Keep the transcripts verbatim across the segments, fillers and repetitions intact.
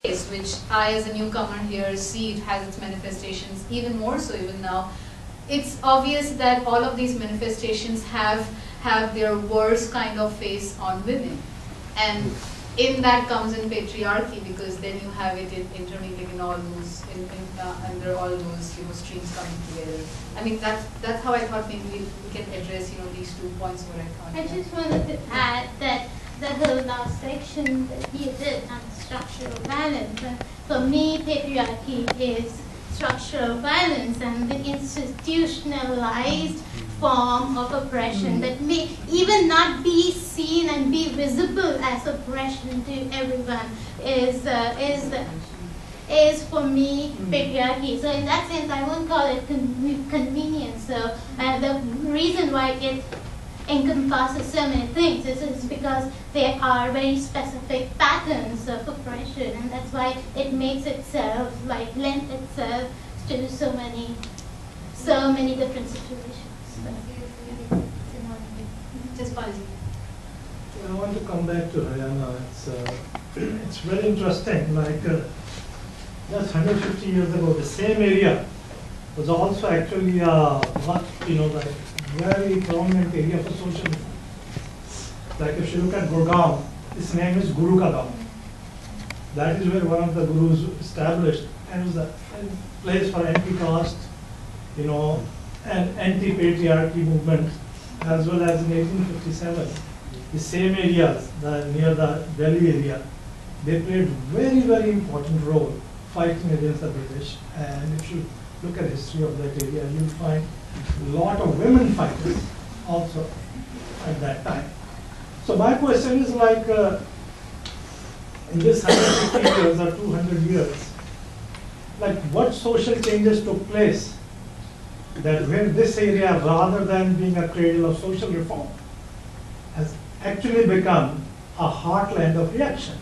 which I as a newcomer here see it has its manifestations even more so even now. It's obvious that all of these manifestations have have their worst kind of face on women, and in that comes in patriarchy, because then you have it in, intermingling in all those in, in, uh, under all those you know streams coming together. I mean that's that's how I thought maybe we, we can address you know these two points where I thought. I just wanted to add that the whole last section that you did on structural violence. Uh, for me, patriarchy is structural violence and the institutionalized form of oppression that may even not be seen and be visible as oppression to everyone is uh, is is for me patriarchy. So in that sense, I won't call it con convenience. So uh, the reason why it encompasses so many things is, is because there are very specific patterns of oppression, and that's why it makes itself like lend itself to so many so many different situations. Just policy. I want to come back to Haryana. It's uh, it's very interesting. Like uh, just one hundred fifty years ago, the same area was also actually uh, what you know like very prominent area for social reform. Like if you look at Gurgaon, its name is Guru Ka Gaon. That is where one of the gurus established, and it was a place for anti-caste, you know, and anti-patriarchy movement, as well as in eighteen fifty-seven, the same areas, the, near the Delhi area, they played very, very important role fighting against the British. And if you look at history of that area, you'll find a lot of women fighters also at that time. So my question is like, uh, in this one hundred fifty years or two hundred years, like what social changes took place that when this area, rather than being a cradle of social reform, has actually become a heartland of reaction?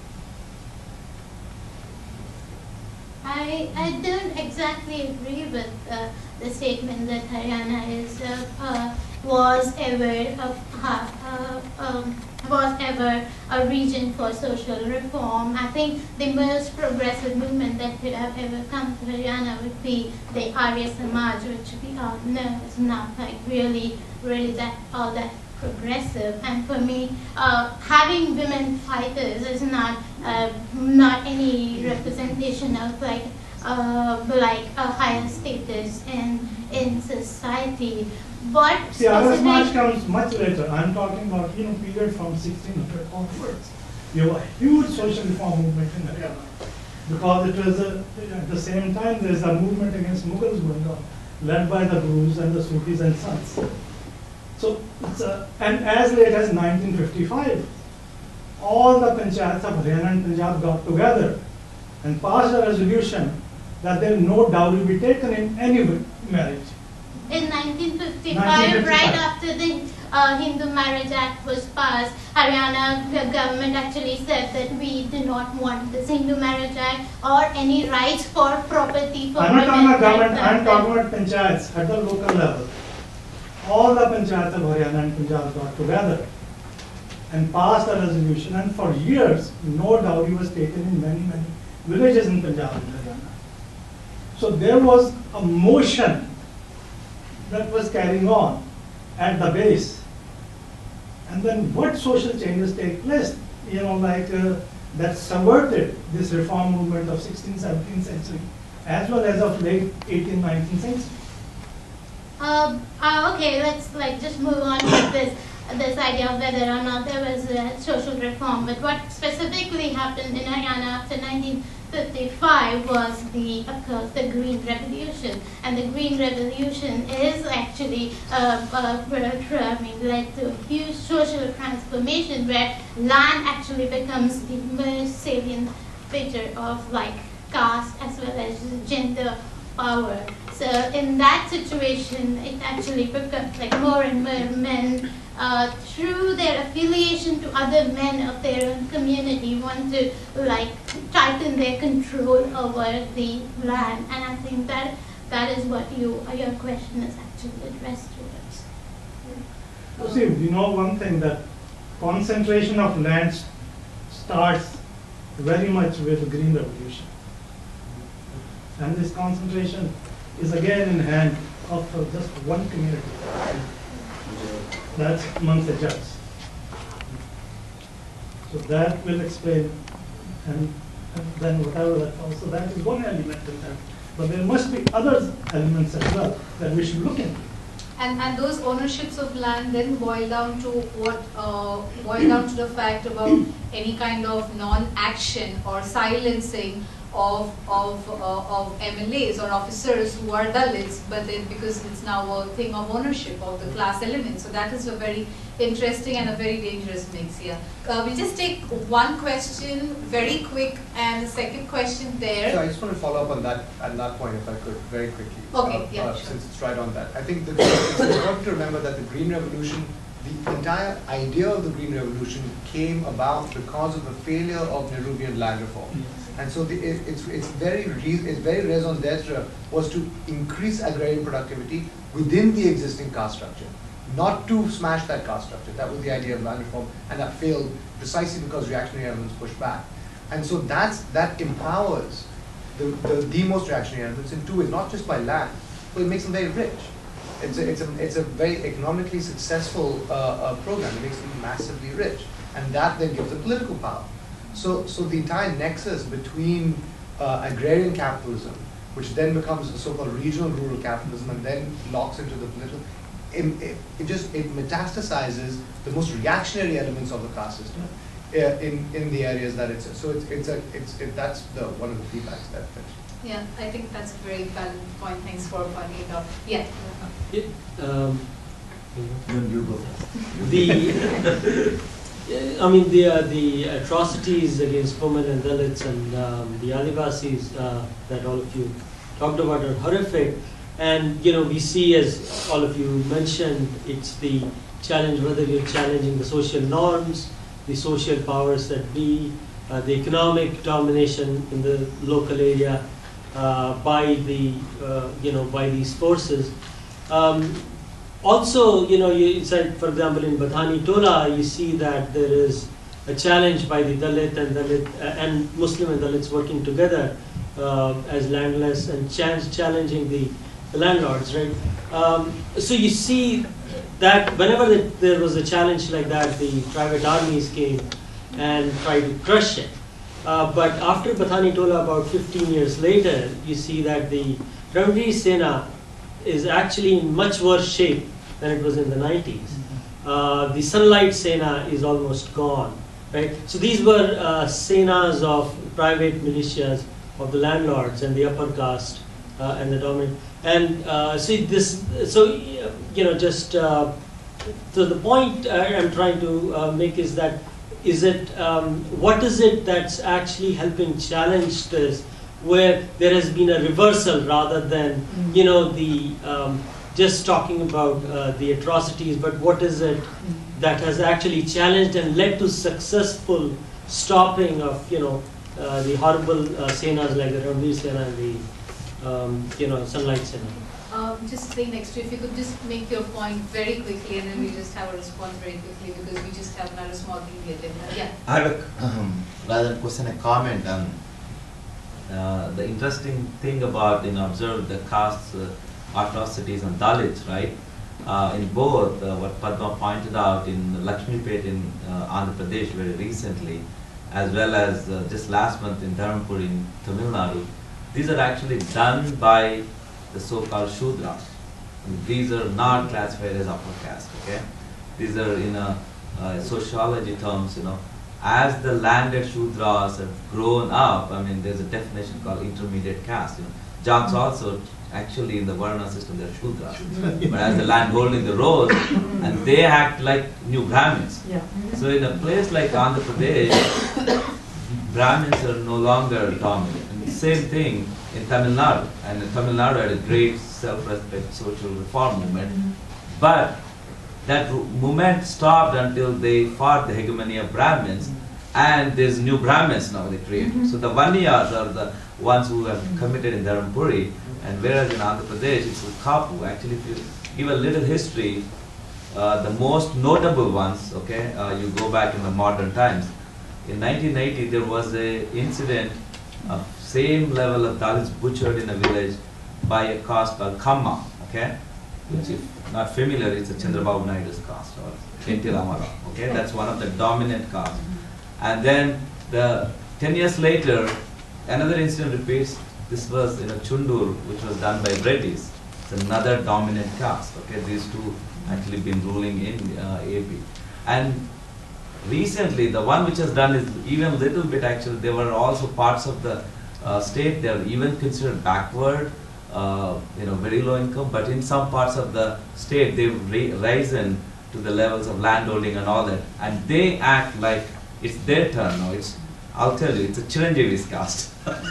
I, I don't exactly agree with uh, the statement that Haryana is uh, uh, was ever a, uh, um, was ever a region for social reform. I think the most progressive movement that could have ever come to Haryana would be the Arya Samaj, which we all know is not like really, really that all that progressive. And for me, uh, having women fighters is not uh, not any representation of like uh, like a higher status in in society. But see, Arya Samaj comes much later. I'm talking about you know period from sixteen hundred onwards. You have a huge social reform movement in Haryana, because it was a, at the same time there is a movement against Mughals going on, led by the Gurus and the Sufis and sons. So, it's a, and as late as nineteen fifty-five, all the panchayats of Haryana and Punjab got together and passed a resolution that there no dowry be taken in any marriage. In nineteen fifty-five, nineteen fifty-five. right after the uh, Hindu Marriage Act was passed, Haryana government actually said that we do not want this Hindu Marriage Act or any rights for property for I'm not women. talking about government, like I'm talking about panchayats at the local level. All the panchayats of Haryana and Punjab got together and passed a resolution, and for years no dowry was taken in many, many villages in Punjab and Haryana. So there was a motion that was carrying on at the base. And then what social changes take place, you know, like uh, that subverted this reform movement of sixteenth, seventeenth century, as well as of late eighteenth, nineteenth century? Uh, uh, okay, let's like just move on with this this idea of whether or not there was a social reform. But what specifically happened in Haryana after nineteen fifty-five was the, of course, the Green Revolution. And the Green Revolution is actually uh, uh, I mean, led to a huge social transformation where land actually becomes the most salient feature of like caste as well as gender power. So in that situation, it actually becomes like more and more men, uh, through their affiliation to other men of their own community, want to like tighten their control over the land. And I think that that is what you your question is actually addressed towards. So see, we know one thing, that concentration of land starts very much with the Green Revolution. And this concentration is again in hand of uh, just one community. That's amongst the Jats. So that will explain, and, and then whatever that also, that is one element in that. But there must be other elements as well that we should look into. And, and those ownerships of land then boil down to what, uh, boil down to the fact about any kind of non-action or silencing of, of, uh, of M L As or officers who are Dalits, but then because it's now a thing of ownership of the class element. So that is a very interesting and a very dangerous mix here. Uh, we'll just take one question very quick and the second question there. So I just want to follow up on that, on that point if I could, very quickly. Okay, uh, yeah, uh, sure. Since it's right on that. I think that it's important to remember that the Green Revolution, the entire idea of the Green Revolution came about because of the failure of Nehruvian land reform. Yes. And so the, it, it's, it's very re, it's very raison d'etre was to increase agrarian productivity within the existing caste structure, not to smash that caste structure. That was the idea of land reform, and that failed precisely because reactionary elements pushed back. And so that's, that empowers the, the, the most reactionary elements in two ways, not just by land, but it makes them very rich. It's a, it's a, it's a very economically successful uh, uh, program. It makes them massively rich. And that then gives them political power. So, so the entire nexus between uh, agrarian capitalism, which then becomes a so-called regional rural capitalism and then locks into the political, it, it, it just, it metastasizes the most reactionary elements of the caste system uh, in, in the areas that it's, so it's, it's a, it's, it, that's the, one of the feedbacks that, that Yeah, I think that's a very valid point. Thanks for pointing it out. Yeah. It, um, You go. the, I mean, the uh, the atrocities against women and Dalits and um, the Adivasis uh, that all of you talked about are horrific. And you know, we see, as all of you mentioned, it's the challenge whether you're challenging the social norms, the social powers that be, uh, the economic domination in the local area uh, by the uh, you know by these forces. Um, Also, you know, you said, for example, in Badhani Tola, you see that there is a challenge by the Dalit and Dalit uh, and Muslim and Dalits working together uh, as landless and ch challenging the, the landlords, right? Um, so you see that whenever the, there was a challenge like that, the private armies came and tried to crush it. Uh, but after Badhani Tola, about fifteen years later, you see that the Ramji Sena is actually in much worse shape than it was in the nineties. Uh, the Sunlight Sena is almost gone, right? So these were uh, senas of private militias of the landlords and the upper caste uh, and the dominant. And uh, see this, so you know, just uh, so the point I'm trying to uh, make is that is it um, what is it that's actually helping challenge this, where there has been a reversal rather than, you know, the um, just talking about uh, the atrocities, but what is it that has actually challenged and led to successful stopping of, you know, uh, the horrible uh, senas like the Ramveer Sena and the, um, you know, Sunlight Sena? Um, just stay next to you. If you could just make your point very quickly, and then we just have a response very quickly because we just have another small thing here. Yeah. I have a, um, rather than question, a comment. Um, Uh, the interesting thing about, you know, observe the caste uh, atrocities on Dalits, right? Uh, in both, uh, what Padma pointed out in Lakshmipet in uh, Andhra Pradesh very recently, as well as uh, just last month in Dharmpur in Tamil Nadu, these are actually done by the so-called Shudras. These are not classified as upper caste, okay? These are in a, uh, sociology terms, you know, as the landed Shudras have grown up, I mean, there's a definition called intermediate caste. You know, Jats also, actually in the Varna system, they're Shudras. But as the land holding the roles, and they act like new Brahmins. Yeah. So in a place like Andhra Pradesh, Brahmins are no longer dominant. And the same thing in Tamil Nadu. And Tamil Nadu had a great self-respect social reform movement. But that movement stopped until they fought the hegemony of Brahmins, and there's new Brahmins now they created. Mm-hmm. So the Vaniyas are the ones who have committed in Dharmpuri, and whereas in Andhra Pradesh it's the Kapu. Actually, if you give a little history, uh, the most notable ones, okay, uh, you go back in the modern times, in nineteen eighty there was a incident of same level of Dalits butchered in a village by a caste called Khamma, okay? Which if not familiar, it's a Chandrababu Naidu's caste or N T Ramarao, okay? That's one of the dominant castes. And then the ten years later, another incident repeats. This was in a Chundur, which was done by Reddys. It's another dominant caste, okay? These two actually been ruling in uh, A P. And recently, the one which has done is even little bit actually, they were also parts of the uh, state, they are even considered backward, uh, you know, very low income, but in some parts of the state, they've risen to the levels of landholding and all that. And they act like it's their turn now. It's, I'll tell you, it's a Chiranjeevi's caste.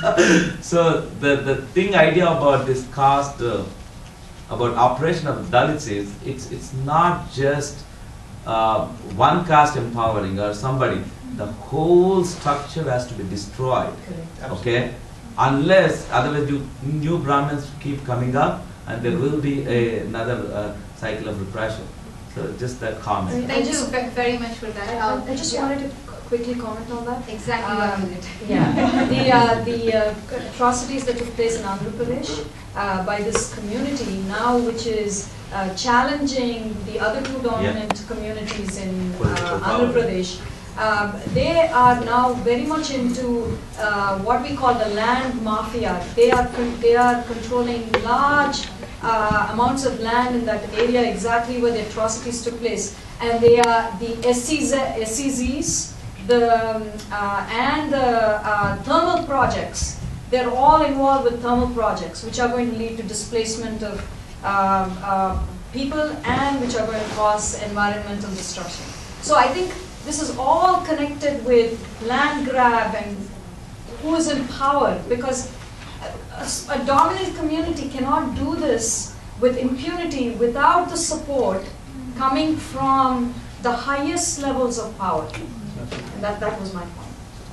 So the, the thing idea about this caste, uh, about operation of Dalits is, it's, it's not just uh, one caste empowering or somebody. The whole structure has to be destroyed, okay? Unless, otherwise you, new Brahmins keep coming up and there will be a, another uh, cycle of repression. So just that comment. Thank you ve- very much for that. I, Um, I just yeah. wanted to quickly comment on that. Exactly Um, one minute. Yeah, the uh, the uh, atrocities that took place in Andhra Pradesh uh, by this community now, which is uh, challenging the other two dominant communities in Political uh, power. Andhra Pradesh. Um, they are now very much into uh, what we call the land mafia. They are con- they are controlling large uh, amounts of land in that area, exactly where the atrocities took place, and they are the S C Zs, the um, uh, and the uh, thermal projects. They're all involved with thermal projects, which are going to lead to displacement of um, uh, people and which are going to cause environmental destruction. So I think this is all connected with land grab and who is in power, because a, a dominant community cannot do this with impunity without the support coming from the highest levels of power. And that, that was my point.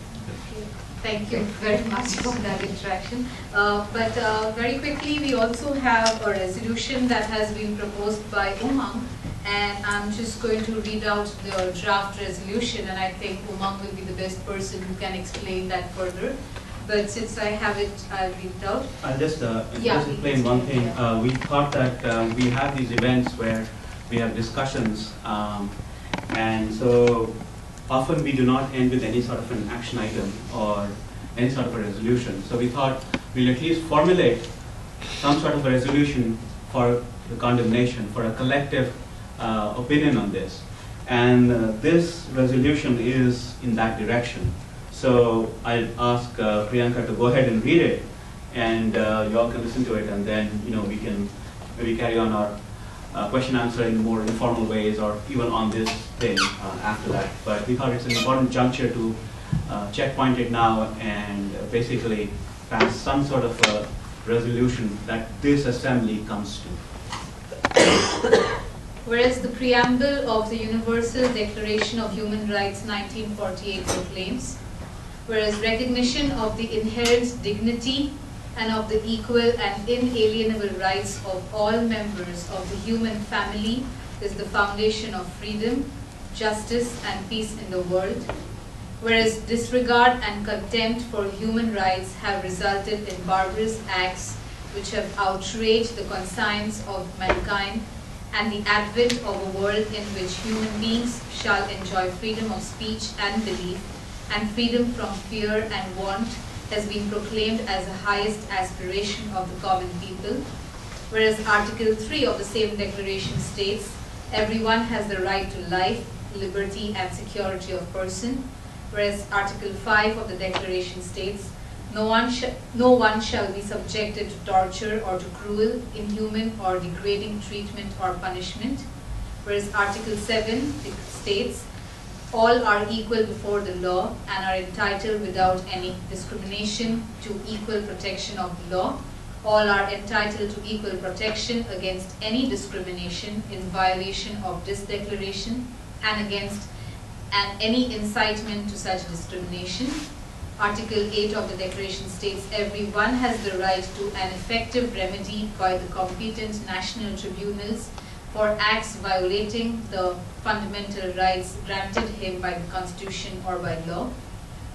Thank you very much for that interaction. Uh, but uh, very quickly, we also have a resolution that has been proposed by Umang, and I'm just going to read out the draft resolution, and I think Umang will be the best person who can explain that further. But since I have it, I'll read it out. I'll just, uh, Yeah, just explain please. one thing. Uh, we thought that uh, we have these events where we have discussions, um, and so often we do not end with any sort of an action item or any sort of a resolution. So we thought we'll at least formulate some sort of a resolution for the condemnation, for a collective uh, opinion on this. And uh, this resolution is in that direction. So I'll ask uh, Priyanka to go ahead and read it, and uh, you all can listen to it, and then you know we can maybe carry on our uh, question answer in more informal ways, or even on this thing uh, after that. But we thought it's an important juncture to uh, checkpoint it now and uh, basically pass some sort of a resolution that this assembly comes to. Whereas the preamble of the Universal Declaration of Human Rights nineteen forty-eight proclaims, whereas recognition of the inherent dignity and of the equal and inalienable rights of all members of the human family is the foundation of freedom, justice, and peace in the world. Whereas disregard and contempt for human rights have resulted in barbarous acts which have outraged the conscience of mankind, and the advent of a world in which human beings shall enjoy freedom of speech and belief, and freedom from fear and want has been proclaimed as the highest aspiration of the common people. Whereas Article three of the same declaration states, everyone has the right to life, liberty, and security of person. Whereas Article five of the declaration states, no one, sh no one shall be subjected to torture or to cruel, inhuman, or degrading treatment or punishment. Whereas Article seven states, all are equal before the law and are entitled without any discrimination to equal protection of the law. All are entitled to equal protection against any discrimination in violation of this declaration and against and any incitement to such discrimination. Article eight of the Declaration states, everyone has the right to an effective remedy by the competent national tribunals for acts violating the fundamental rights granted him by the Constitution or by law.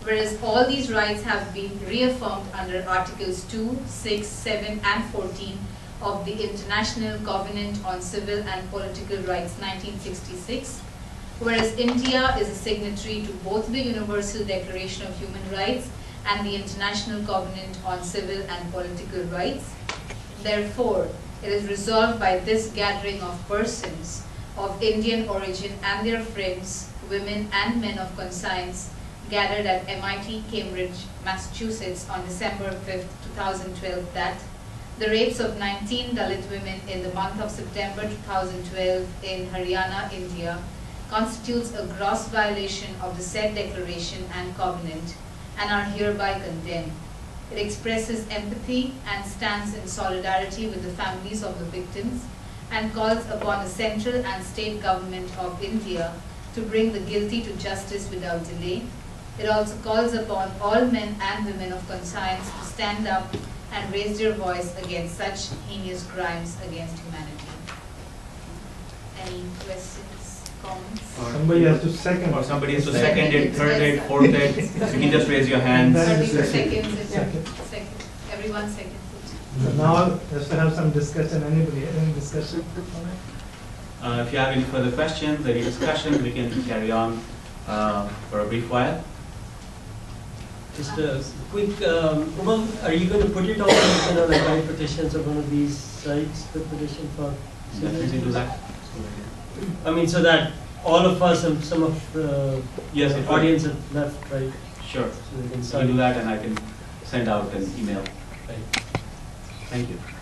whereas all these rights have been reaffirmed under Articles two, six, seven and fourteen of the International Covenant on Civil and Political Rights nineteen sixty-six, whereas India is a signatory to both the Universal Declaration of Human Rights and the International Covenant on Civil and Political Rights. Therefore, it is resolved by this gathering of persons of Indian origin and their friends, women and men of conscience, gathered at M I T Cambridge, Massachusetts on December fifth, two thousand twelve that the rapes of nineteen Dalit women in the month of September two thousand twelve in Haryana, India, constitutes a gross violation of the said declaration and covenant and are hereby condemned. It expresses empathy and stands in solidarity with the families of the victims and calls upon the central and state government of India to bring the guilty to justice without delay. It also calls upon all men and women of conscience to stand up and raise their voice against such heinous crimes against humanity. Any questions, comments? Or- Somebody has to second. Or somebody has to Second. second it, third it, fourth it, you can just raise your hands. That Thirty is second. seconds, it- Second. second, everyone seconds it. Now, let's have some discussion. Anybody, any discussion on it? Uh, if you have any further questions, any discussion, we can carry on uh, for a brief while. Just a quick, um, Umang, are you going to put it on, you know, like write petitions of one of these sites, the petition for? Definitely do that. I mean, so that all of us and some of the Yes, it will. audience have left, right? Sure. So they can So start. we do that and I can send out an email. Right. Thank you.